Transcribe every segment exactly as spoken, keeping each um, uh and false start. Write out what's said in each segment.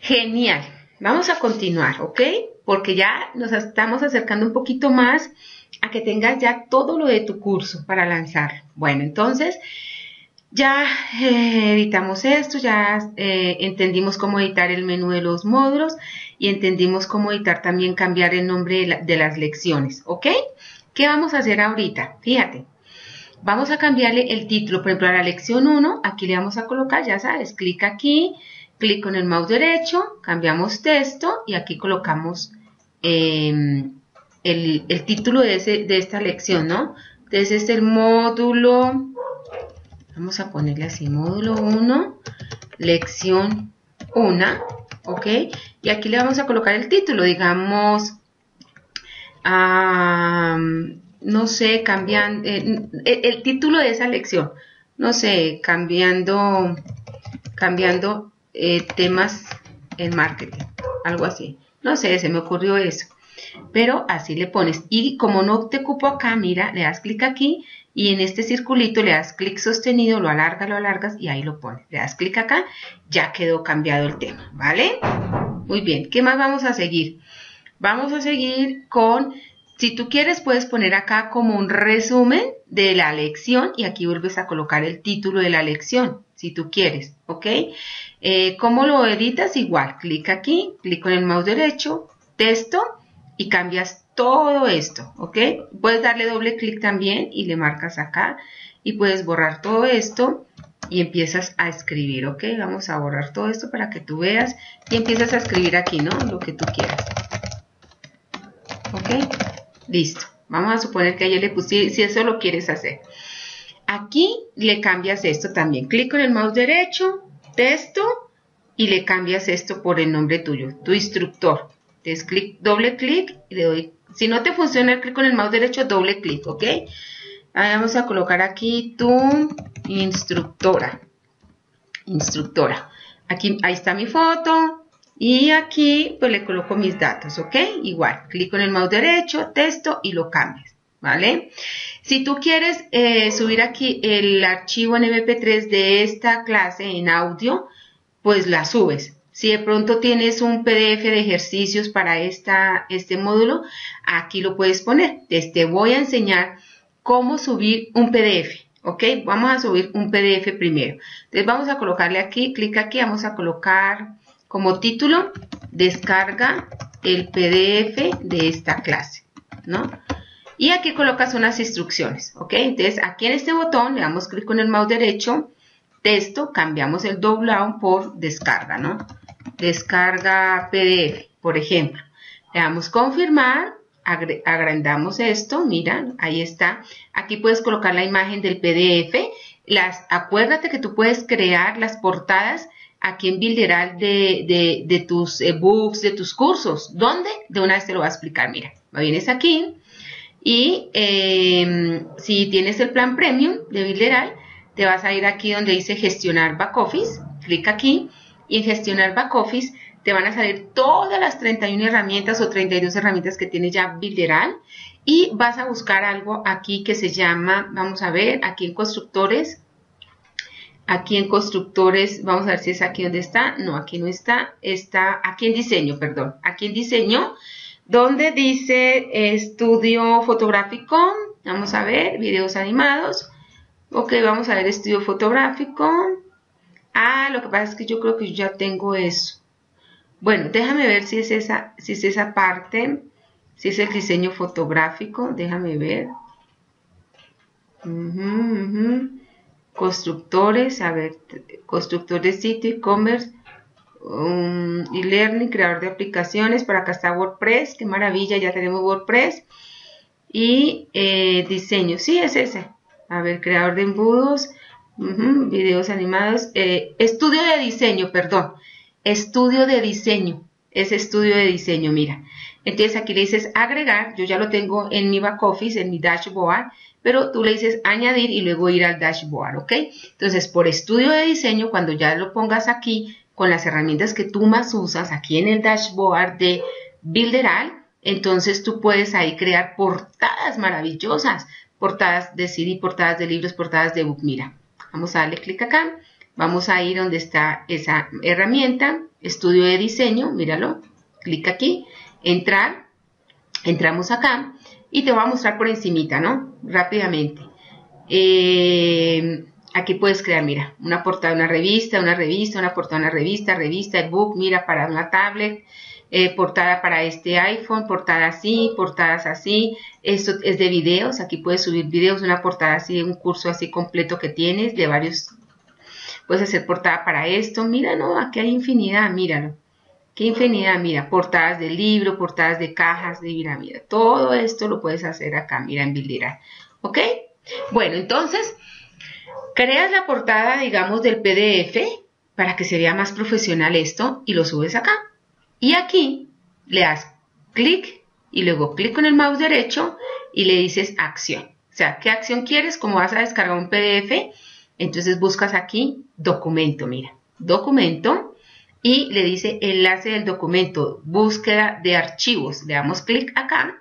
Genial. Vamos a continuar, ¿ok? Porque ya nos estamos acercando un poquito más a que tengas ya todo lo de tu curso para lanzarlo. Bueno, entonces ya eh, editamos esto, ya eh, entendimos cómo editar el menú de los módulos y entendimos cómo editar también cambiar el nombre de, la, de las lecciones, ¿ok? ¿Qué vamos a hacer ahorita? Fíjate, vamos a cambiarle el título, por ejemplo, a la lección uno, aquí le vamos a colocar, ya sabes, clic aquí, clic con el mouse derecho, cambiamos texto y aquí colocamos eh, el, el título de, ese, de esta lección, ¿no? Entonces, este es el módulo, vamos a ponerle así, módulo uno, lección uno, ¿ok? Y aquí le vamos a colocar el título, digamos, um, no sé, cambiando, eh, el, el título de esa lección, no sé, cambiando, cambiando eh, temas en marketing, algo así, no sé, se me ocurrió eso, pero así le pones, y como no te cupo acá, mira, le das clic aquí, y en este circulito le das clic sostenido, lo alargas, lo alargas, y ahí lo pones, le das clic acá, ya quedó cambiado el tema, ¿vale? Muy bien, ¿qué más vamos a seguir? Vamos a seguir con, si tú quieres puedes poner acá como un resumen de la lección y aquí vuelves a colocar el título de la lección, si tú quieres, ¿ok? Eh, ¿Cómo lo editas? Igual, clic aquí, clic con el mouse derecho, texto y cambias todo esto, ¿ok? Puedes darle doble clic también y le marcas acá y puedes borrar todo esto y empiezas a escribir, ¿ok? Vamos a borrar todo esto para que tú veas y empiezas a escribir aquí, ¿no? Lo que tú quieras. ¿Ok? Listo. Vamos a suponer que ayer le puse, si eso lo quieres hacer. Aquí le cambias esto también. Clic con el mouse derecho, texto, y le cambias esto por el nombre tuyo, tu instructor. Entonces, clic, doble clic, y le doy. Si no te funciona el clic con el mouse derecho, doble clic, ¿ok? Ahí vamos a colocar aquí tu instructora. Instructora. Aquí, ahí está mi foto. Y aquí pues le coloco mis datos, ¿ok? Igual, clic con el mouse derecho, texto y lo cambias, ¿vale? Si tú quieres eh, subir aquí el archivo en eme pe tres de esta clase en audio, pues la subes. Si de pronto tienes un pe de efe de ejercicios para esta, este módulo, aquí lo puedes poner. Entonces, te voy a enseñar cómo subir un pe de efe, ¿ok? Vamos a subir un pe de efe primero. Entonces, vamos a colocarle aquí, clic aquí, vamos a colocar como título, descarga el pe de efe de esta clase, ¿no? Y aquí colocas unas instrucciones, ¿ok? Entonces, aquí en este botón le damos clic con el mouse derecho, texto, cambiamos el doblado por descarga, ¿no? Descarga pe de efe, por ejemplo. Le damos confirmar, agrandamos esto, mira, ahí está. Aquí puedes colocar la imagen del pe de efe. Las, acuérdate que tú puedes crear las portadas aquí en Builderal de, de, de tus ebooks, de tus cursos. ¿Dónde? De una vez te lo voy a explicar. Mira, vienes aquí y eh, si tienes el plan premium de Builderal, te vas a ir aquí donde dice gestionar back office, clic aquí y en gestionar back office te van a salir todas las treinta y una herramientas o treinta y dos herramientas que tiene ya Builderal y vas a buscar algo aquí que se llama, vamos a ver, aquí en constructores. Aquí en constructores, vamos a ver si es aquí donde está. No, aquí no está. Está aquí en diseño, perdón. Aquí en diseño, donde dice estudio fotográfico. Vamos a ver, videos animados. Ok, vamos a ver estudio fotográfico. Ah, lo que pasa es que yo creo que yo ya tengo eso. Bueno, déjame ver si es esa, si es esa parte. Si es el diseño fotográfico. Déjame ver. Uh-huh, uh-huh. Constructores, a ver, constructor de sitio, e-commerce, um, e-learning, creador de aplicaciones, por acá está WordPress, qué maravilla, ya tenemos WordPress, y eh, diseño, sí es ese, a ver, creador de embudos, uh-huh, videos animados, eh, estudio de diseño, perdón, estudio de diseño, es estudio de diseño, mira, entonces aquí le dices agregar, yo ya lo tengo en mi back office, en mi dashboard, pero tú le dices añadir y luego ir al dashboard, ¿ok? Entonces, por estudio de diseño, cuando ya lo pongas aquí, con las herramientas que tú más usas, aquí en el dashboard de Builderal, entonces tú puedes ahí crear portadas maravillosas, portadas de ce de, portadas de libros, portadas de book. Mira, vamos a darle clic acá, vamos a ir donde está esa herramienta, estudio de diseño, míralo, clic aquí, entrar, entramos acá y te voy a mostrar por encimita, ¿no? Rápidamente. Eh, aquí puedes crear, mira, una portada de una revista, una revista, una portada de una revista, revista, ebook, mira, para una tablet, eh, portada para este iPhone, portada así, portadas así. Esto es de videos, aquí puedes subir videos, una portada así, un curso así completo que tienes, de varios, puedes hacer portada para esto, mira, no, aquí hay infinidad, míralo. Qué infinidad, mira, portadas de libro, portadas de cajas, de mira, mira, todo esto lo puedes hacer acá, mira, en Builderall, ¿ok? Bueno, entonces, creas la portada, digamos, del P D F para que se vea más profesional esto y lo subes acá. Y aquí le das clic y luego clic con el mouse derecho y le dices acción. O sea, ¿qué acción quieres? Como vas a descargar un P D F, entonces buscas aquí documento, mira, documento. Y le dice enlace del documento, búsqueda de archivos. Le damos clic acá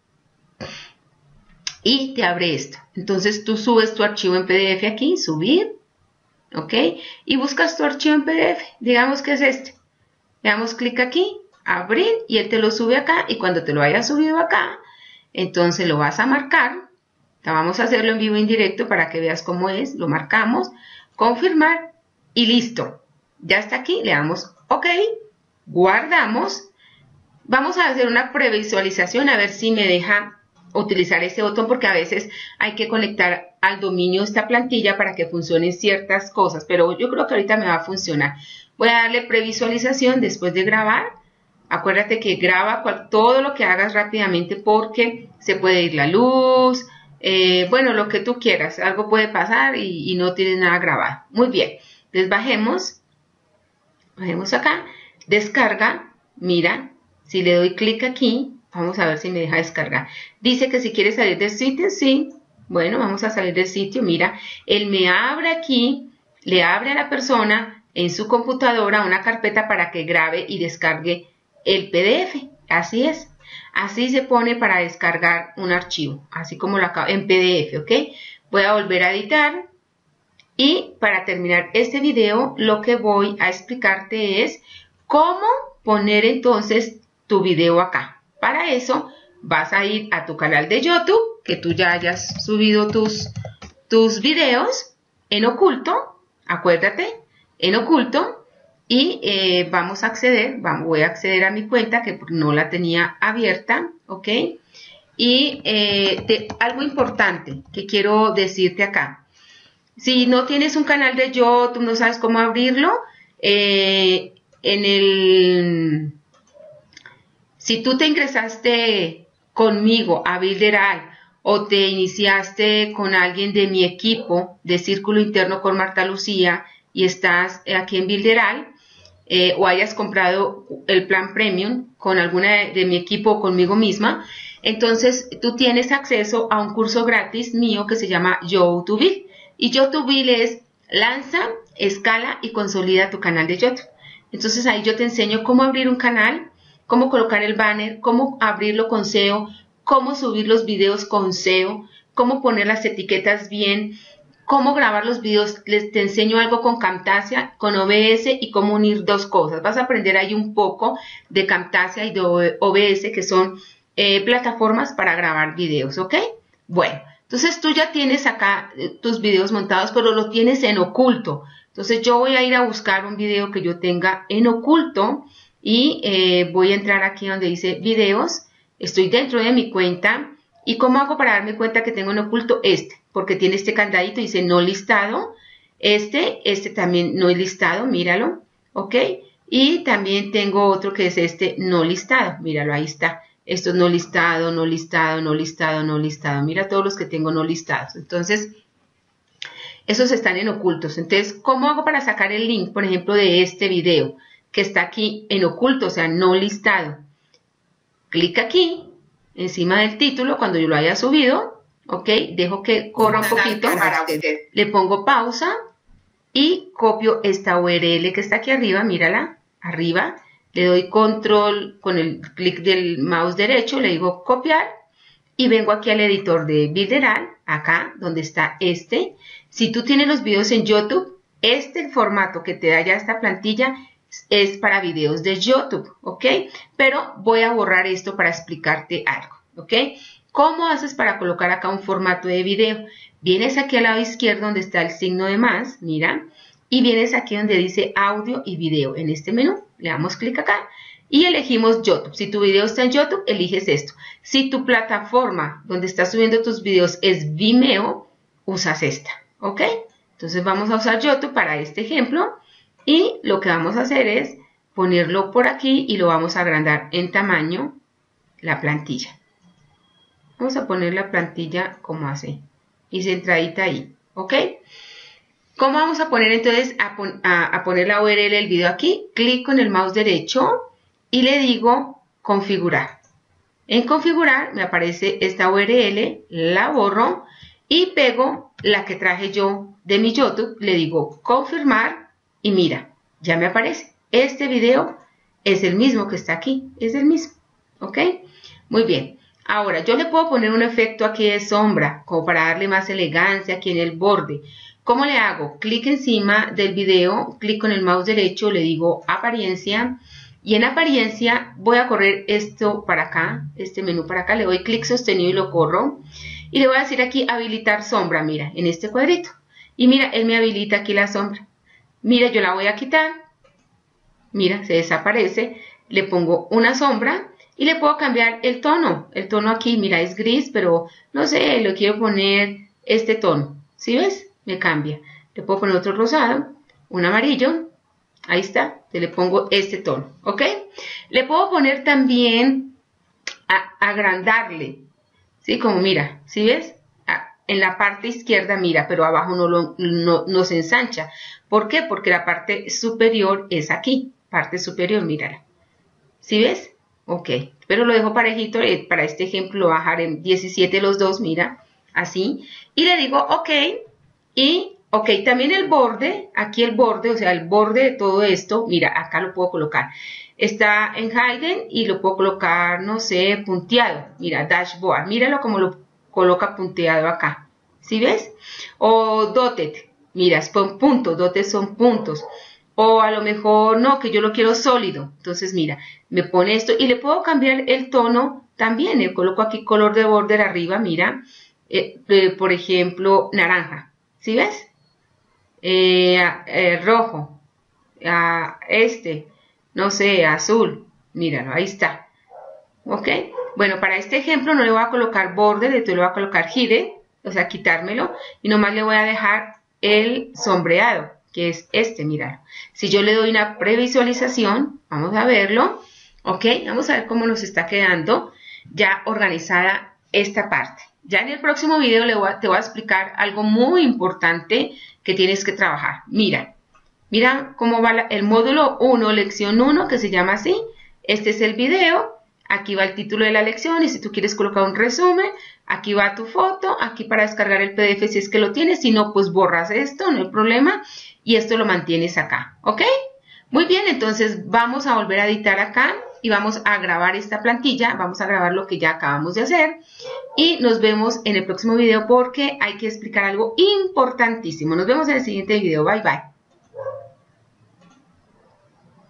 y te abre esto. Entonces tú subes tu archivo en P D F aquí, subir, ¿ok? Y buscas tu archivo en P D F, digamos que es este. Le damos clic aquí, abrir y él te lo sube acá y cuando te lo haya subido acá, entonces lo vas a marcar. Vamos a hacerlo en vivo e indirecto para que veas cómo es, lo marcamos, confirmar y listo. Ya está aquí, le damos OK, guardamos, vamos a hacer una previsualización a ver si me deja utilizar este botón porque a veces hay que conectar al dominio esta plantilla para que funcionen ciertas cosas, pero yo creo que ahorita me va a funcionar. Voy a darle previsualización después de grabar, acuérdate que graba cual, todo lo que hagas rápidamente porque se puede ir la luz, eh, bueno, lo que tú quieras, algo puede pasar y, y no tienes nada grabado. Muy bien, entonces bajemos. Bajemos acá, descarga, mira, si le doy clic aquí, vamos a ver si me deja descargar. Dice que si quieres salir del sitio, sí, bueno, vamos a salir del sitio, mira, él me abre aquí, le abre a la persona en su computadora una carpeta para que grabe y descargue el P D F, así es, así se pone para descargar un archivo, así como lo acabo, en P D F, ¿ok? Voy a volver a editar. Y para terminar este video, lo que voy a explicarte es cómo poner entonces tu video acá. Para eso vas a ir a tu canal de YouTube, que tú ya hayas subido tus, tus videos en oculto, acuérdate, en oculto, y eh, vamos a acceder, vamos, voy a acceder a mi cuenta que no la tenía abierta, ¿ok? Y eh, de, algo importante que quiero decirte acá. Si no tienes un canal de YouTube, no sabes cómo abrirlo, eh, en el, si tú te ingresaste conmigo a Builderall o te iniciaste con alguien de mi equipo de Círculo Interno con Marta Lucía y estás aquí en Builderall, eh, o hayas comprado el plan Premium con alguna de, de mi equipo o conmigo misma, entonces tú tienes acceso a un curso gratis mío que se llama YouTube. Y YouTube es lanza, escala y consolida tu canal de YouTube. Entonces ahí yo te enseño cómo abrir un canal, cómo colocar el banner, cómo abrirlo con S E O, cómo subir los videos con S E O, cómo poner las etiquetas bien, cómo grabar los videos. Les te enseño algo con Camtasia, con O B S y cómo unir dos cosas. Vas a aprender ahí un poco de Camtasia y de O B S, que son eh, plataformas para grabar videos, ¿ok? Bueno. Entonces tú ya tienes acá tus videos montados, pero lo tienes en oculto. Entonces yo voy a ir a buscar un video que yo tenga en oculto y eh, voy a entrar aquí donde dice videos. Estoy dentro de mi cuenta. ¿Y cómo hago para darme cuenta que tengo en oculto? Este, porque tiene este candadito, dice no listado. Este, este también no listado, míralo, ¿ok? Y también tengo otro que es este no listado, míralo, ahí está. Esto es no listado, no listado, no listado, no listado. Mira todos los que tengo no listados. Entonces, esos están en ocultos. Entonces, ¿cómo hago para sacar el link, por ejemplo, de este video que está aquí en oculto, o sea, no listado? Clic aquí, encima del título, cuando yo lo haya subido, ¿ok? Dejo que corra un poquito, le pongo pausa y copio esta U R L que está aquí arriba, mírala, arriba. Le doy control con el clic del mouse derecho, le digo copiar y vengo aquí al editor de Builderall, acá donde está este. Si tú tienes los videos en YouTube, este formato que te da ya esta plantilla es para videos de YouTube, ¿ok? Pero voy a borrar esto para explicarte algo, ¿ok? ¿Cómo haces para colocar acá un formato de video? Vienes aquí al lado izquierdo donde está el signo de más, mira, y vienes aquí donde dice audio y video. En este menú le damos clic acá y elegimos YouTube. Si tu video está en YouTube, eliges esto. Si tu plataforma donde estás subiendo tus videos es Vimeo, usas esta, ¿ok? Entonces vamos a usar YouTube para este ejemplo y lo que vamos a hacer es ponerlo por aquí y lo vamos a agrandar en tamaño la plantilla. Vamos a poner la plantilla como así y centradita ahí, ¿ok? ¿Cómo vamos a poner entonces a, pon a, a poner la U R L del video aquí? Clic con el mouse derecho y le digo configurar. En configurar me aparece esta U R L, la borro y pego la que traje yo de mi YouTube, le digo confirmar y mira, ya me aparece. Este video es el mismo que está aquí, es el mismo, ¿ok? Muy bien. Ahora, yo le puedo poner un efecto aquí de sombra, como para darle más elegancia aquí en el borde. ¿Cómo le hago? Clic encima del video, clic con el mouse derecho, le digo apariencia, y en apariencia voy a correr esto para acá, este menú para acá, le doy clic sostenido y lo corro, y le voy a decir aquí habilitar sombra, mira, en este cuadrito. Y mira, él me habilita aquí la sombra. Mira, yo la voy a quitar, mira, se desaparece, le pongo una sombra, y le puedo cambiar el tono. El tono aquí, mira, es gris, pero no sé, le quiero poner este tono. ¿Sí ves? Me cambia. Le puedo poner otro rosado, un amarillo. Ahí está. Te le pongo este tono. ¿Ok? Le puedo poner también, a, agrandarle. ¿Sí? Como mira, ¿sí ves? A, en la parte izquierda, mira, pero abajo no, lo, no, no se ensancha. ¿Por qué? Porque la parte superior es aquí. Parte superior, mírala. ¿Sí ves? Ok, pero lo dejo parejito, eh, para este ejemplo lo voy a bajar en diecisiete los dos, mira, así, y le digo ok, y ok, también el borde, aquí el borde, o sea, el borde de todo esto, mira, acá lo puedo colocar, está en Hidden y lo puedo colocar, no sé, punteado, mira, Dashboard, míralo como lo coloca punteado acá, ¿sí ves? O Dotted, mira, son puntos, Dotted son puntos. O a lo mejor no, que yo lo quiero sólido. Entonces, mira, me pone esto y le puedo cambiar el tono también. Le coloco aquí color de border arriba, mira. Eh, eh, por ejemplo, naranja. ¿Sí ves? Eh, eh, rojo. Ah, este. No sé, azul. Míralo, ahí está. ¿Ok? Bueno, para este ejemplo no le voy a colocar border, entonces le voy a colocar hide, o sea, quitármelo. Y nomás le voy a dejar el sombreado, que es este, mira. Si yo le doy una previsualización, vamos a verlo, ok, vamos a ver cómo nos está quedando ya organizada esta parte. Ya en el próximo video le voy a, te voy a explicar algo muy importante que tienes que trabajar. Mira, mira cómo va la, el módulo uno, lección uno, que se llama así. Este es el video, aquí va el título de la lección y si tú quieres colocar un resumen, aquí va tu foto, aquí para descargar el P D F si es que lo tienes, si no, pues borras esto, no hay problema. Y esto lo mantienes acá, ¿ok? Muy bien, entonces vamos a volver a editar acá y vamos a grabar esta plantilla, vamos a grabar lo que ya acabamos de hacer y nos vemos en el próximo video porque hay que explicar algo importantísimo. Nos vemos en el siguiente video, bye bye.